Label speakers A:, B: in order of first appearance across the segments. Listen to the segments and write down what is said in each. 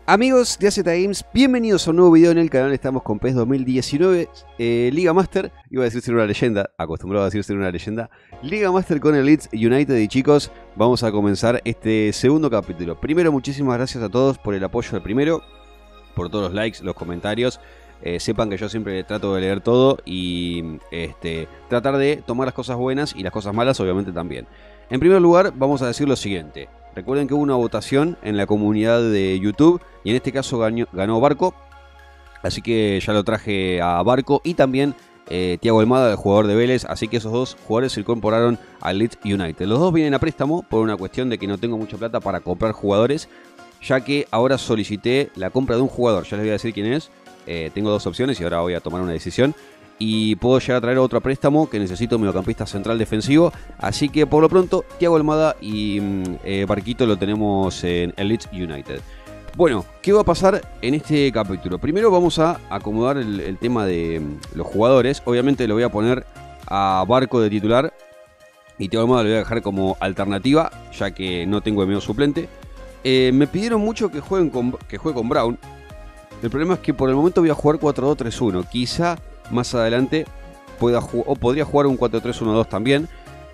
A: Amigos de AZ Games, bienvenidos a un nuevo video en el canal. Estamos con PES 2019, Liga Master. Iba a decir ser una leyenda, acostumbrado a decir ser una leyenda. Liga Master con el Leeds United. Y chicos, vamos a comenzar este segundo capítulo. Primero, muchísimas gracias a todos por el apoyo del primero, por todos los likes, los comentarios. Sepan que yo siempre trato de leer todo y tratar de tomar las cosas buenas y las cosas malas obviamente también. En primer lugar, vamos a decir lo siguiente. Recuerden que hubo una votación en la comunidad de YouTube y en este caso ganó Barco. Así que ya lo traje a Barco y también Thiago Almada, el jugador de Vélez. Así que esos dos jugadores se incorporaron al Leeds United. Los dos vienen a préstamo por una cuestión de que no tengo mucha plata para comprar jugadores, ya que ahora solicité la compra de un jugador. Ya les voy a decir quién es. Tengo dos opciones y ahora voy a tomar una decisión. Y puedo llegar a traer otro a préstamo que necesito mediocampista central defensivo. Así que por lo pronto Thiago Almada y Barquito lo tenemos en el Leeds United. Bueno, ¿qué va a pasar en este capítulo? Primero vamos a acomodar el tema de los jugadores. Obviamente lo voy a poner a Barco de titular y Thiago Almada lo voy a dejar como alternativa, ya que no tengo de medio suplente. Me pidieron mucho que juegue con Brown. El problema es que por el momento voy a jugar 4-2-3-1. Quizá más adelante podría jugar un 4-3-1-2 también.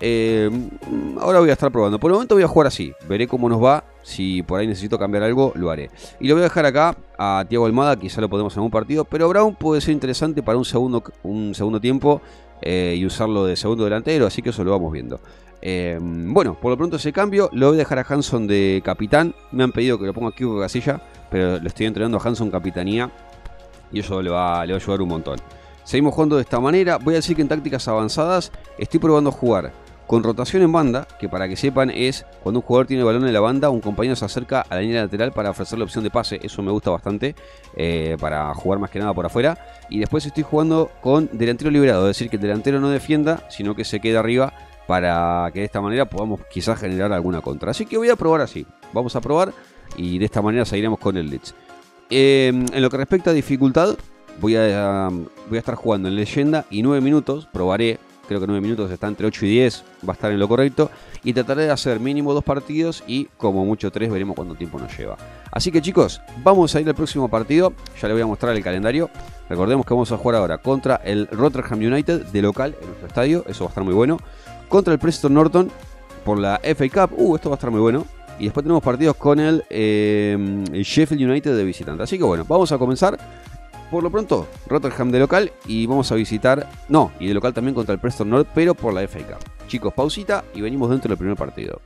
A: Ahora voy a estar probando. Por el momento voy a jugar así. Veré cómo nos va. Si por ahí necesito cambiar algo, lo haré. Y lo voy a dejar acá a Thiago Almada. Quizá lo podemos en un partido. Pero Brown puede ser interesante para un segundo tiempo. Y usarlo de segundo delantero. Así que eso lo vamos viendo. Bueno, por lo pronto ese cambio. Lo voy a dejar a Hanson de capitán. Me han pedido que lo ponga aquí con Casilla, pero le estoy entrenando a Hanson capitanía. Y eso le va a ayudar un montón. Seguimos jugando de esta manera. Voy a decir que en tácticas avanzadas estoy probando a jugar con rotación en banda, que para que sepan es cuando un jugador tiene el balón en la banda, un compañero se acerca a la línea lateral para ofrecer la opción de pase. Eso me gusta bastante, para jugar más que nada por afuera. Y después estoy jugando con delantero liberado, es decir, que el delantero no defienda, sino que se quede arriba para que de esta manera podamos quizás generar alguna contra. Así que voy a probar así. Vamos a probar y de esta manera seguiremos con el Leeds. En lo que respecta a dificultad, voy a estar jugando en leyenda y 9 minutos, probaré, creo que 9 minutos está entre 8 y 10, va a estar en lo correcto. Y trataré de hacer mínimo 2 partidos y como mucho 3, veremos cuánto tiempo nos lleva. Así que chicos, vamos a ir al próximo partido, ya les voy a mostrar el calendario. Recordemos que vamos a jugar ahora contra el Rotherham United de local en nuestro estadio, eso va a estar muy bueno. Contra el Preston Norton por la FA Cup, esto va a estar muy bueno. Y después tenemos partidos con el Sheffield United de visitante. Así que bueno, vamos a comenzar. Por lo pronto, Rotherham de local y vamos a visitar... No, y de local también contra el Preston North, pero por la FA Cup. Chicos, pausita y venimos dentro del primer partido.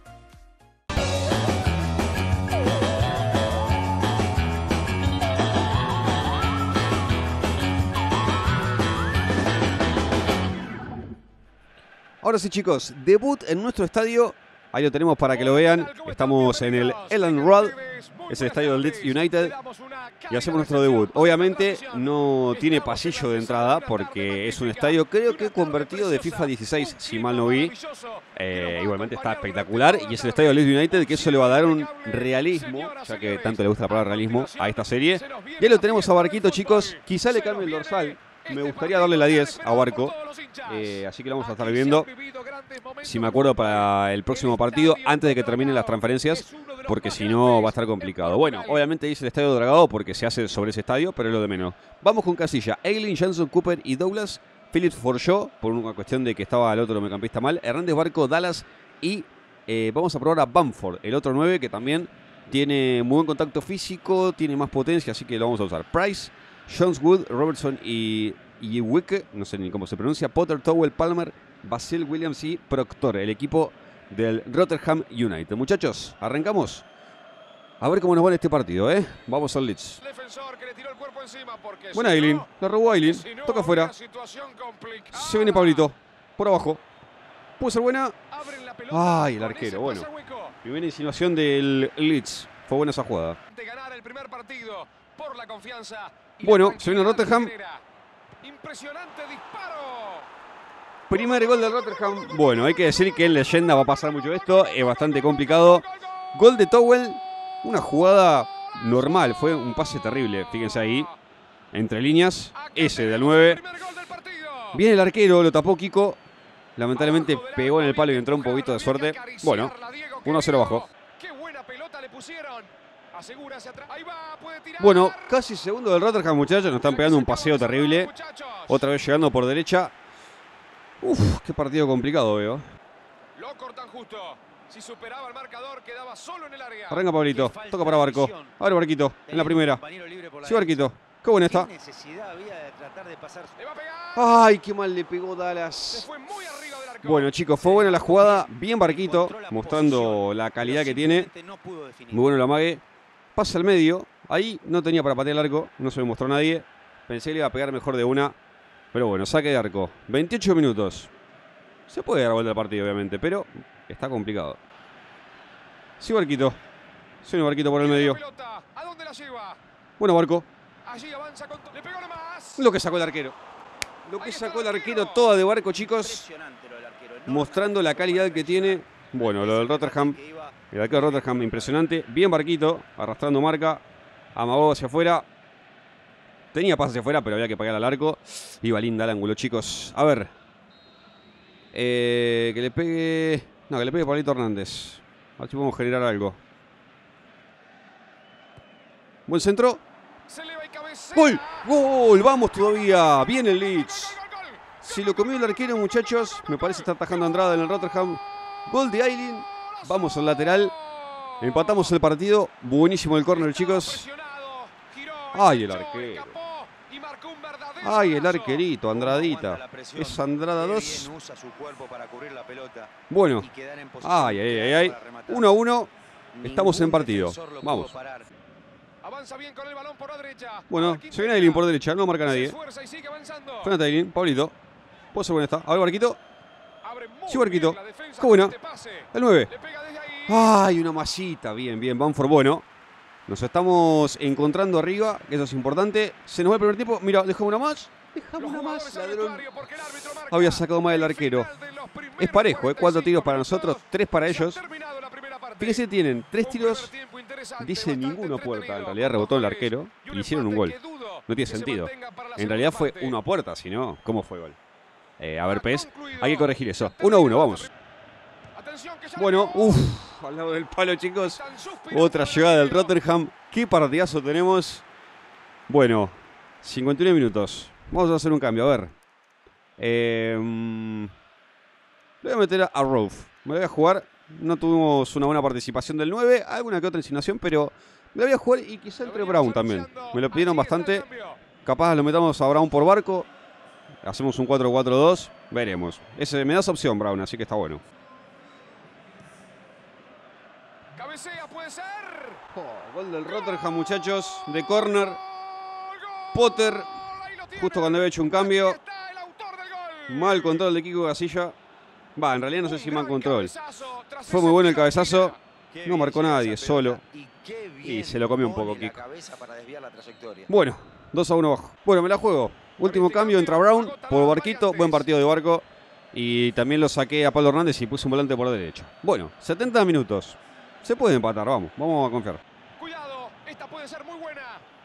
A: Ahora sí chicos, debut en nuestro estadio. Ahí lo tenemos para que lo vean. Estamos en el Elland Road. Es el estadio del Leeds United. Y hacemos nuestro debut. Obviamente no tiene pasillo de entrada porque es un estadio, creo que convertido de FIFA 16, si mal no vi. Igualmente está espectacular. Y es el estadio del Leeds United, que eso le va a dar un realismo, ya que tanto le gusta la palabra realismo a esta serie. Y ahí lo tenemos a Barquito, chicos. Quizá le cambie el dorsal. Me gustaría darle la 10 a Barco. Así que lo vamos a estar viendo, si me acuerdo, para el próximo partido, antes de que terminen las transferencias, porque si no va a estar complicado. Bueno, obviamente dice el estadio dragado porque se hace sobre ese estadio, pero es lo de menos. Vamos con casilla: Eileen, Jansson, Cooper y Douglas. Phillips, Forshaw, por una cuestión de que estaba el otro mediocampista mal. Hernández, Barco, Dallas y vamos a probar a Bamford, el otro 9, que también tiene muy buen contacto físico, tiene más potencia, así que lo vamos a usar. Price, Jones, Wood, Robertson y Wicke, no sé ni cómo se pronuncia, Potter, Towell, Palmer, Basil, Williams y Proctor, el equipo del Rotherham United. Muchachos, arrancamos. A ver cómo nos va en este partido, Vamos al Leeds. Buena Eileen, la robó Eileen, toca afuera. Se viene Pablito, por abajo. Puede ser buena. Ay, el arquero, bueno. Primera insinuación del Leeds. Fue buena esa jugada. Bueno, se viene Rotherham.
B: Impresionante disparo.
A: Primer gol del Rotherham. Bueno, hay que decir que en leyenda va a pasar mucho esto. Es bastante complicado. Gol de Towell. Una jugada normal. Fue un pase terrible. Fíjense ahí. Entre líneas. Ese del 9. Viene el arquero. Lo tapó Kiko. Lamentablemente pegó en el palo y entró un poquito de suerte. Bueno, 1-0 abajo.
B: Qué buena pelota le pusieron.
A: Bueno, casi segundo del Rotterdam, muchachos. Nos están pegando un paseo terrible. Otra vez llegando por derecha. Uf, qué partido complicado veo.
B: Lo cortan justo. Si superaba el marcador, quedaba solo en el área.
A: Arranca Pablito. Toca para Barco. Abre Barquito. En la primera. Sí, Barquito. Qué buena está. Ay, qué mal le pegó Dallas. Bueno, chicos, fue buena la jugada. Bien Barquito, mostrando la calidad que tiene. Muy bueno el amague. Pasa al medio. Ahí no tenía para patear el arco. No se lo mostró nadie. Pensé que le iba a pegar mejor de una. Pero bueno, saque de arco. 28 minutos. Se puede dar vuelta al partido, obviamente, pero está complicado. Sí, Barquito. Sí, un Barquito por el medio. Bueno, Barco. Lo que sacó el arquero. Lo que sacó el arquero, toda de Barco, chicos. Mostrando la calidad que tiene. Bueno, lo del Rotterdam. El arquero de Rotterdam, impresionante. Bien Barquito, arrastrando marca. Amagó hacia afuera. Tenía pase hacia afuera, pero había que pagar al arco. Iba linda al ángulo, chicos. A ver. Que le pegue... No, que le pegue Pablito Hernández. A ver si podemos generar algo. Buen centro. ¡Gol! ¡Gol! ¡Vamos todavía! Bien el Leeds. Si lo comió el arquero, muchachos. Me parece estar atajando Andrada en el Rotterdam. Gol de Aylin. Vamos al lateral. Empatamos el partido. Buenísimo el córner, chicos. ¡Ay, el arquero! ¡Ay, el arquerito! Andradita. Es Andrada 2. Bueno. ¡Ay, ay, ay, ay! 1-1. Estamos en partido. Vamos. Bueno, se viene Aylin por derecha. No marca nadie. Frenate Aylin. Pablito. Puede ser buena esta. A ver, Barquito. Sí, Barquito. ¡Qué buena! El 9. ¡Ay, una masita! Bien, bien. Banford, bueno. Nos estamos encontrando arriba, que eso es importante. Se nos va el primer tiempo. Mira, dejamos una más. Dejamos una más, ladrón. Había sacado mal el arquero. Es parejo, 4 tiros para nosotros, 3 para ellos. Fíjense, tienen 3 tiros. Dice ninguno a puerta. En realidad rebotó el arquero y hicieron un gol. No tiene sentido. En realidad fue 1 a puerta, si no, ¿cómo fue gol? A ver, Pez, hay que corregir eso. 1-1, vamos. Bueno, al lado del palo, chicos. Otra llegada del Rotterdam. Qué partidazo tenemos. Bueno, 51 minutos. Vamos a hacer un cambio, a ver. Le voy a meter a Rolf. Me voy a jugar. No tuvimos una buena participación del 9. Alguna que otra insinuación, pero me voy a jugar y quizá entre Brown también. Me lo pidieron bastante. Capaz lo metamos a Brown por Barco. Hacemos un 4-4-2. Veremos. Me das opción, Brown, así que está bueno. Gol del Rotterdam, muchachos. De córner. Potter. Justo cuando había hecho un cambio. Mal control de Kiko Casilla. Va, en realidad no sé si mal control. Fue muy bueno el cabezazo. No marcó nadie, solo. Y se lo comió un poco Kiko. Bueno, 2-1 abajo. Bueno, me la juego. Último cambio, entra Brown por Barquito. Buen partido de Barco. Y también lo saqué a Pablo Hernández y puse un volante por derecha. Bueno, 70 minutos. Se puede empatar, vamos a confiar.
B: Cuidado, esta puede ser muy buena.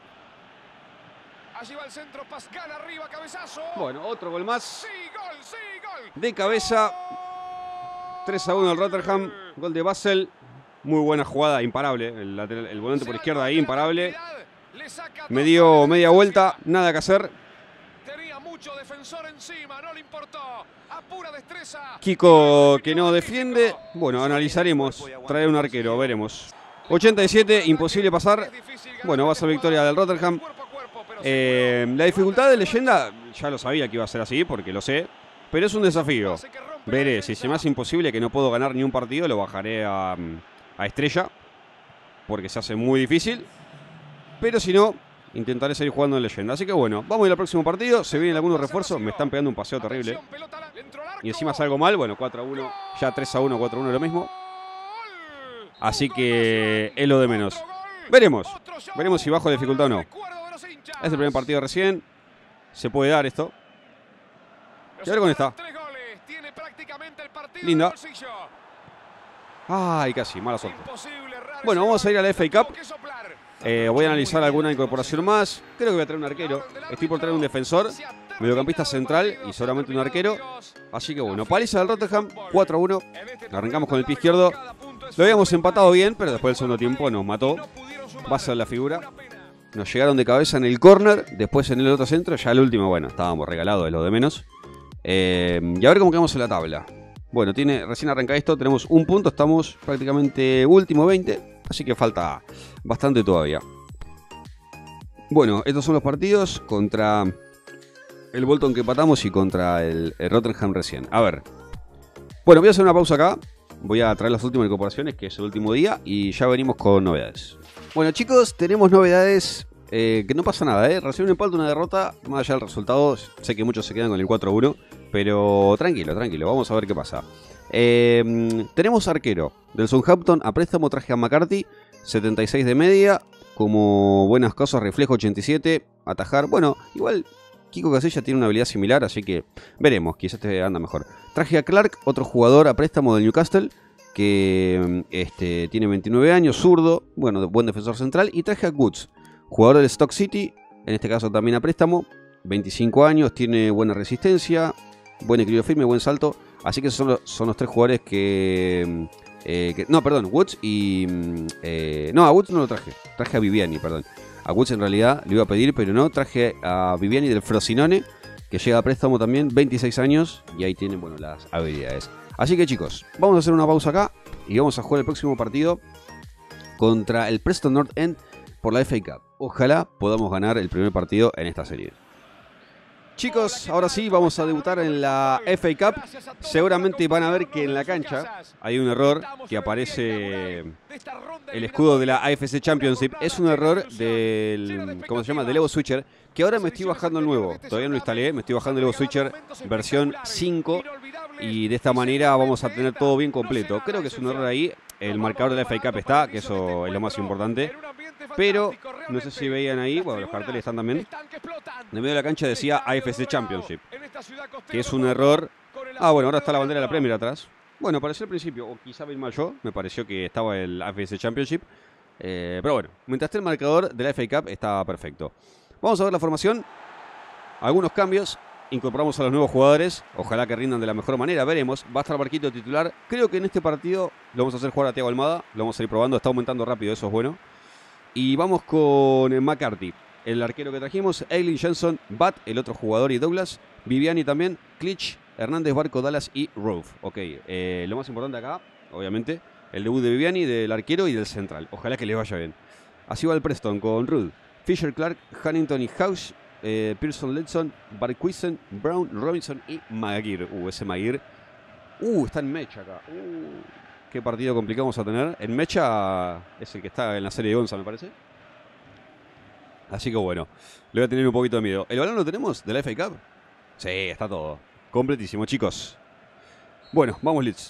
B: Allí va el centro, Pascal arriba, cabezazo.
A: Bueno, otro gol más.
B: Sí, gol.
A: De cabeza. 3-1 el Rotterdam. Gol de Basel. Muy buena jugada, imparable. El volante por izquierda ahí, imparable. Me dio media vuelta, nada que hacer.
B: Tenía mucho defensor encima, no le importó. A pura destreza.
A: Kiko que no defiende. Bueno, analizaremos. Traer un arquero, veremos. 87, imposible pasar. Bueno, va a ser victoria del Rotterdam. La dificultad de leyenda, ya lo sabía que iba a ser así, porque lo sé. Pero es un desafío. Veré, si se me hace imposible que no puedo ganar ni un partido, lo bajaré a estrella. Porque se hace muy difícil. Pero si no, intentaré seguir jugando en leyenda. Así que bueno, vamos a ir al próximo partido. Se vienen algunos refuerzos. Me están pegando un paseo terrible. Y encima salgo mal. Bueno, 4-1. Ya 3-1, 4-1 lo mismo. Así que es lo de menos. Veremos. Veremos si bajo dificultad o no. Es el primer partido recién. Se puede dar esto. Y a ver con esta. Linda. Ay, casi, mala suerte. Bueno, vamos a ir a la FA Cup. Voy a analizar alguna incorporación más. Creo que voy a traer un arquero. Estoy por traer un defensor, mediocampista central y seguramente un arquero. Así que bueno, paliza del Rotterdam, 4-1. Arrancamos con el pie izquierdo. Lo habíamos empatado bien, pero después del segundo tiempo nos mató. Va a ser la figura. Nos llegaron de cabeza en el córner, después en el otro centro, ya el último, bueno, estábamos regalados de lo de menos. Y a ver cómo quedamos en la tabla. Bueno, recién arranca esto, tenemos un punto, estamos prácticamente último 20, así que falta bastante todavía. Bueno, estos son los partidos contra el Bolton que empatamos y contra el Rotherham recién. A ver, bueno, voy a hacer una pausa acá, voy a traer las últimas incorporaciones, que es el último día, y ya venimos con novedades. Bueno chicos, tenemos novedades, que no pasa nada, recién un empate, una derrota, más allá del resultado, sé que muchos se quedan con el 4-1, pero tranquilo, vamos a ver qué pasa. Tenemos arquero, del Southampton a préstamo traje a McCarthy, 76 de media, como buenas cosas, reflejo 87, atajar, bueno, igual Kiko Casilla tiene una habilidad similar, así que veremos, quizás te anda mejor. Traje a Clark, otro jugador a préstamo del Newcastle, que tiene 29 años, zurdo, bueno, buen defensor central. Y traje a Woods, jugador del Stoke City, en este caso también a préstamo, 25 años, tiene buena resistencia, buen equilibrio firme, buen salto. Así que son los tres jugadores no, perdón, Woods y... no, a Woods no lo traje a Viviani, perdón. A Woods en realidad le iba a pedir, pero no, traje a Viviani del Frosinone, que llega a préstamo también, 26 años, y ahí tienen, bueno, las habilidades. Así que chicos, vamos a hacer una pausa acá y vamos a jugar el próximo partido contra el Preston North End por la FA Cup. Ojalá podamos ganar el primer partido en esta serie. Chicos, ahora sí vamos a debutar en la FA Cup. Seguramente van a ver que en la cancha hay un error, que aparece el escudo de la AFC Championship. Es un error del, ¿cómo se llama? Del Evo Switcher, que ahora me estoy bajando el nuevo. Todavía no lo instalé, me estoy bajando el Evo Switcher versión 5. Y de esta manera vamos a tener todo bien completo. Creo que es un error ahí. El marcador de la FA Cup está, que eso es lo más importante. Pero, no sé si veían ahí, bueno, los carteles están también. En medio de la cancha decía AFC Championship, que es un error. Ah, bueno, ahora está la bandera de la Premier atrás. Bueno, pareció al principio, o quizá vi mal yo, me pareció que estaba el AFC Championship. Pero bueno, mientras esté el marcador de la FA Cup está perfecto. Vamos a ver la formación. Algunos cambios. Incorporamos a los nuevos jugadores. Ojalá que rindan de la mejor manera. Veremos. Va a estar Barquito titular. Creo que en este partido lo vamos a hacer jugar a Thiago Almada. Lo vamos a ir probando. Está aumentando rápido. Eso es bueno. Y vamos con McCarthy. El arquero que trajimos. Eileen Jensen, Bat, el otro jugador, y Douglas. Viviani también. Klitsch, Hernández, Barco, Dallas y Roof. Ok. Lo más importante acá, obviamente, el debut de Viviani, del arquero y del central. Ojalá que les vaya bien. Así va el Preston con Rudd, Fisher, Clark, Hannington y House. Pearson, Ledson, Barquisen, Brown, Robinson y Maguire. Ese Maguire. Está en Mecha acá. Qué partido complicado vamos a tener. En Mecha es el que está en la serie de Gonza, me parece. Así que bueno, le voy a tener un poquito de miedo. ¿El balón lo tenemos de la FA Cup? Sí, está todo completísimo, chicos. Bueno, vamos Leeds.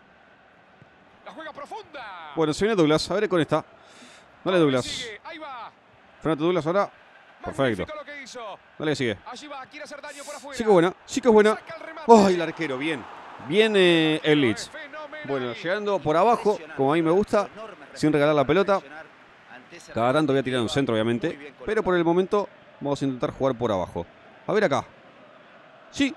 B: La juega profunda.
A: Bueno, se viene Douglas. A ver con esta. Dale, Douglas. Frenate, Douglas, ahora. Perfecto. Dale que sigue. Sí que es buena, sí que es buena. ¡Ay, el arquero! Bien. Bien el Leeds. Bueno, llegando por abajo, como a mí me gusta, sin regalar la pelota. Cada tanto voy a tirar un centro, obviamente. Pero por el momento vamos a intentar jugar por abajo. A ver acá. Sí.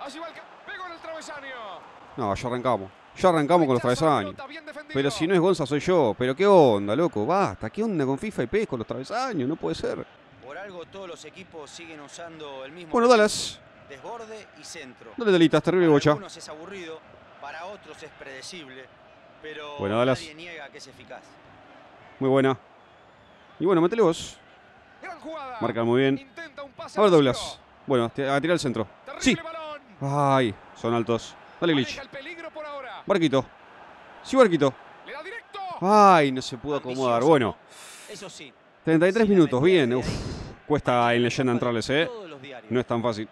A: No, ya arrancamos. Ya arrancamos con los travesaños. Pero si no es Gonza, soy yo. Pero qué onda, loco. Basta. ¿Qué onda con FIFA y PES con los travesaños? No puede ser.
C: Por algo todos los equipos siguen usando el mismo.
A: Bueno, Dallas.
C: Desborde y centro.
A: Dale, Dalitas, terrible bocha.
C: Para algunos es aburrido, para otros es predecible, pero
A: bueno, Dallas.
C: Nadie niega que es eficaz.
A: Muy buena. Y bueno, métele vos. Marca muy bien. A ver, Douglas. Bueno, a tirar el centro. Sí. Ay, son altos. Dale, Glitch. Barquito. Sí, Barquito. Ay, no se pudo acomodar. Bueno.
C: Eso sí.
A: 33 minutos, bien. Uf, cuesta en leyenda entrarles, No es tan fácil.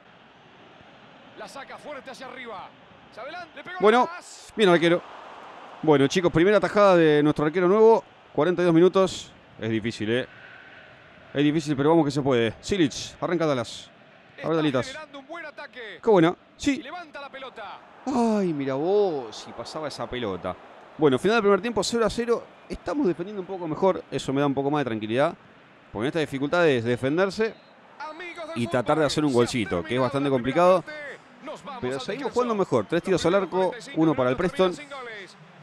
A: Bueno, bien arquero. Bueno, chicos, primera tajada de nuestro arquero nuevo. 42 minutos. Es difícil, Es difícil, pero vamos que se puede. Silic, arranca Dallas. A ver, Dalitas. Qué buena. Sí. Ay, mira vos, si pasaba esa pelota. Bueno, final del primer tiempo, 0-0. Estamos defendiendo un poco mejor. Eso me da un poco más de tranquilidad. Porque esta dificultad es defenderse y tratar de hacer un golcito, que es bastante complicado. Pero seguimos jugando mejor. 3 tiros al arco, 1 para el Preston.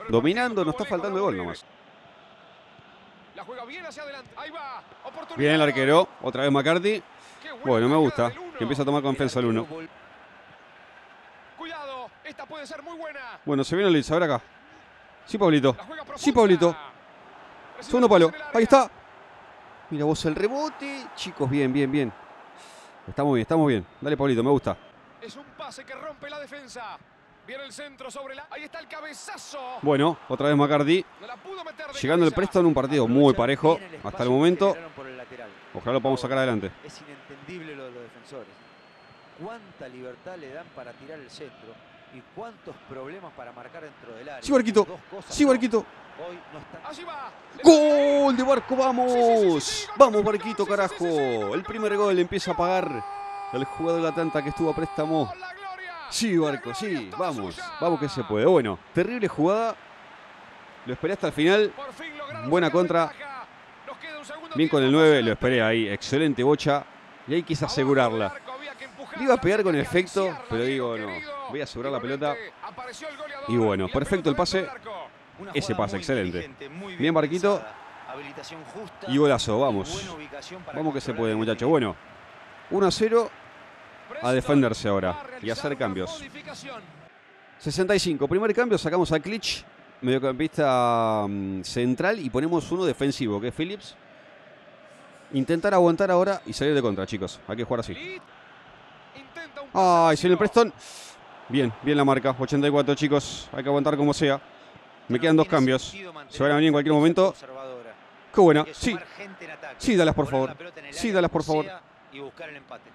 A: dominando, nos está faltando el gol nomás.
B: La juega bien hacia adelante. Ahí va. Oportunidad.
A: Bien el arquero, otra vez McCarthy.
B: Qué buena
A: Bueno, me
B: tajada
A: gusta
B: del uno.
A: que empieza a tomar confianza el 1.
B: Cuidado, esta puede ser muy buena.
A: Bueno, se viene el Leeds, a ver acá. Sí, Pablito.
B: La juega
A: Sí,
B: profunda.
A: Pablito.
B: Recibe
A: Segundo
B: el pase
A: palo.
B: en el área.
A: Ahí está. Mira vos el rebote. Chicos, bien, bien, bien. Estamos bien, estamos bien. Dale, Pablito, me gusta.
B: Es un pase que rompe la defensa. Viene el centro sobre la... Ahí está el cabezazo.
A: Bueno, otra vez McCarthy.
B: No la pudo meter de
A: Llegando el
B: cabeza.
A: Preston, un partido muy parejo hasta el momento.
C: Por el lateral.
A: Ojalá lo podamos sacar adelante.
C: Es inentendible lo de los defensores. Cuánta libertad le dan para tirar el centro y cuántos problemas para marcar dentro del área.
A: Sí, Barquito.
C: Dos cosas
A: Sí,
C: no.
A: Barquito.
C: Hoy no están.
B: Allí va.
A: ¡Gol de Barco! ¡Vamos!
B: Sí, gol,
A: ¡Vamos,
B: gol,
A: Barquito,
B: sí,
A: carajo!
B: sí, gol,
A: El primer gol empieza a pagar el jugador de la Atlanta que estuvo a préstamo.
B: La gloria.
A: Sí, Barco,
B: La
A: sí.
B: gloria es toda
A: Vamos.
B: suya.
A: Vamos que se puede. Bueno, terrible jugada. Lo esperé hasta el final.
B: Por fin lograron
A: Buena
B: sacar
A: contra.
B: ventaja. Nos queda un segundo
A: Bien con
B: tiempo
A: el 9.
B: para
A: Lo esperé ahí. Excelente bocha. Y ahí quise
B: abajo
A: asegurarla.
B: del arco, había que empujar,
A: Le iba a pegar con
B: había que
A: efecto,
B: acariciarla,
A: pero
B: Diego,
A: digo, no.
B: querido.
A: Voy a asegurar la pelota.
B: Igualmente, apareció el goleador
A: Y bueno,
B: y la
A: perfecto el
B: pelota
A: pase.
B: dentro del arco.
C: Una
A: Ese
C: jugada
A: pase,
C: muy
A: excelente.
C: inteligente, muy
A: Bien, Barquito.
C: pensada, habilitación justa
A: Y golazo,
C: y
A: vamos.
C: buena ubicación para
A: Vamos que se
C: controlar
A: puede,
C: el
A: muchachos.
C: peligro.
A: Bueno, 1-0. A defenderse
B: Va
A: ahora
B: a
A: y
B: realizar
A: hacer
B: una
A: cambios.
B: modificación.
A: 65. Primer cambio, sacamos a Klitsch, mediocampista central, y ponemos uno defensivo, que es Phillips. Intentar aguantar ahora y salir de contra, chicos. Hay que jugar así.
B: Lit intenta un pase
A: ¡Ay, señor
B: vacío.
A: Preston! Bien, bien la marca. 84, chicos. Hay que aguantar como sea. Me
C: Ya
A: quedan
C: no
A: dos
C: tiene
A: cambios.
C: sentido mantener
A: Se van a venir en cualquier
C: una
A: momento.
C: conservadora.
A: ¡Qué buena!
C: Hay que
A: Sí,
C: sumar gente en ataque,
A: sí, dalas por
C: poner
A: favor.
C: la pelota en el
A: Sí,
C: área
A: dalas
C: como
A: por favor.
C: sea y buscar el empate.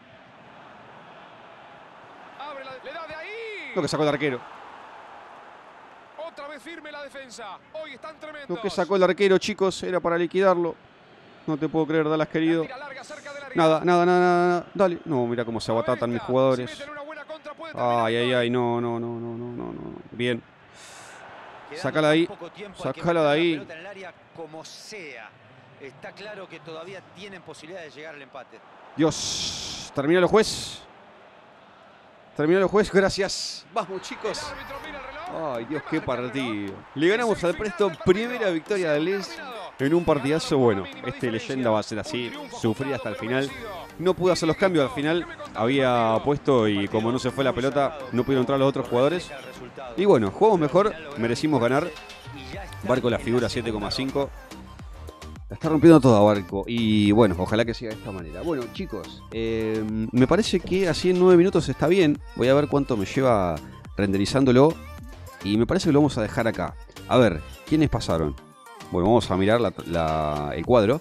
B: Abre le da de ahí.
A: Lo que sacó el arquero.
B: Otra vez firme la defensa. Hoy están tremendos.
A: Lo que sacó el arquero, chicos, era para liquidarlo. No te puedo creer, Dallas,
B: La
A: querido.
B: tira larga cerca del área.
A: Nada, nada, nada, nada. Dale. No, mira cómo se abatatan mis jugadores.
B: Si meten una buena contra, puede terminar
A: Ay,
B: el
A: ay,
B: gol.
A: ay. No, no, no, no, no, no, no. Bien.
C: Quedando
A: Sácala
C: tan
A: ahí,
C: poco tiempo, hay que
A: sácala de
C: meter la
A: ahí.
C: pelota en el área como sea. Está claro que todavía tienen posibilidad de llegar al empate.
A: Dios. Terminalo, juez. Terminalo, juez. Gracias. Vamos, chicos.
B: El árbitro mira el reloj.
A: Ay, Dios, qué
B: marca el reloj.
A: partido. Le ganamos al Preston. Primera victoria de Les en un partidazo. Bueno, este leyenda va a ser así. Sufrir hasta el final. No pude hacer los cambios al final. Había puesto y como no se fue la pelota, no pudieron entrar los otros jugadores. Y bueno, jugamos mejor. Merecimos ganar. Barco la figura 7,5. La está rompiendo toda, Barco. Y bueno, ojalá que siga de esta manera. Bueno, chicos, me parece que así en 9 minutos está bien. Voy a ver cuánto me lleva renderizándolo. Y me parece que lo vamos a dejar acá. A ver, ¿quiénes pasaron? Bueno, vamos a mirar el cuadro.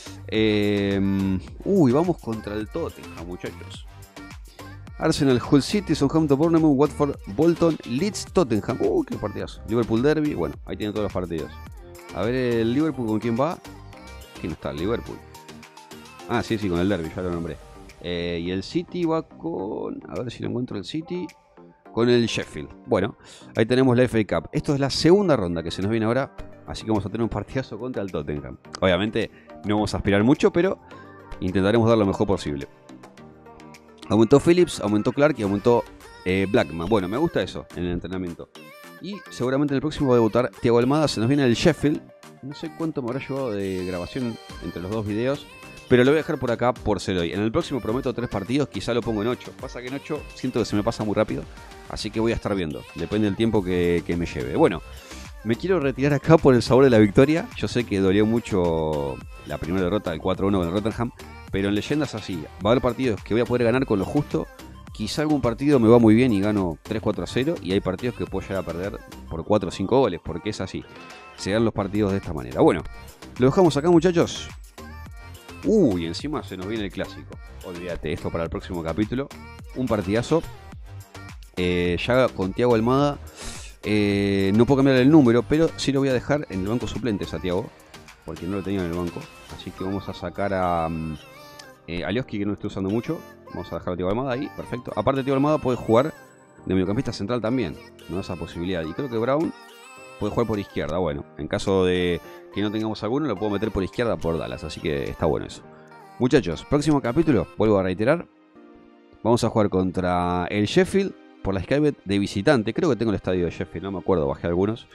A: Vamos contra el Tottenham, muchachos. Arsenal, Hull City, Southampton, Bournemouth, Watford, Bolton, Leeds, Tottenham. Qué partidazo. Liverpool Derby. Bueno, ahí tienen todos los partidos. A ver el Liverpool, ¿con quién va? ¿Quién está el Liverpool? Ah, sí, con el Derby, ya lo nombré. Y el City va con... A ver si lo encuentro el City. Con el Sheffield. Bueno, ahí tenemos la FA Cup. Esto es la segunda ronda que se nos viene ahora. Así que vamos a tener un partidazo contra el Tottenham. Obviamente no vamos a aspirar mucho, pero intentaremos dar lo mejor posible. Aumentó Phillips, aumentó Clark y aumentó Blackman. Bueno, me gusta eso en el entrenamiento. Y seguramente en el próximo va a debutar Thiago Almada. Se nos viene el Sheffield. No sé cuánto me habrá llevado de grabación entre los dos videos, pero lo voy a dejar por acá por ser hoy. En el próximo prometo 3 partidos, quizá lo pongo en 8. Pasa que en 8 siento que se me pasa muy rápido, así que voy a estar viendo. Depende del tiempo que me lleve. Bueno, me quiero retirar acá por el sabor de la victoria. Yo sé que dolió mucho la primera derrota del 4-1 con el Rotterdam, pero en leyendas así. Va a haber partidos que voy a poder ganar con lo justo. Quizá algún partido me va muy bien y gano 3-4-0, y hay partidos que puedo llegar a perder por 4 o 5 goles, porque es así. Se dan los partidos de esta manera. Bueno, lo dejamos acá, muchachos. Y encima se nos viene el clásico. Olvídate, esto para el próximo capítulo. Un partidazo. Ya con Thiago Almada. No puedo cambiar el número, pero sí lo voy a dejar en el banco suplentes a Thiago, porque no lo tenía en el banco. Así que vamos a sacar a Alioski, que no lo estoy usando mucho. Vamos a dejar a Thiago Almada ahí, perfecto. Aparte, Thiago Almada puede jugar de mediocampista central también. No da esa posibilidad. Y creo que Brown puede jugar por izquierda. Bueno, en caso de que no tengamos alguno, lo puedo meter por izquierda por Dallas. Así que está bueno eso. Muchachos, próximo capítulo, vuelvo a reiterar. Vamos a jugar contra el Sheffield por la Skybet de visitante. Creo que tengo el estadio de Sheffield, no me acuerdo, bajé algunos.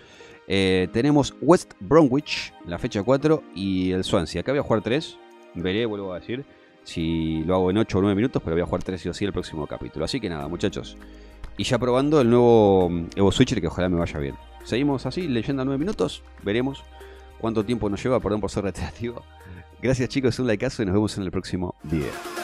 A: Tenemos West Bromwich, la fecha 4, y el Swansea. Acá voy a jugar 3. Veré, vuelvo a decir, si lo hago en 8 o 9 minutos, pero voy a jugar 3 sí o sí el próximo capítulo. Así que nada, muchachos. Y ya probando el nuevo Evo Switcher, que ojalá me vaya bien. Seguimos así, leyenda 9 minutos. Veremos cuánto tiempo nos lleva, perdón por ser reiterativo. Gracias chicos, un likeazo y nos vemos en el próximo video.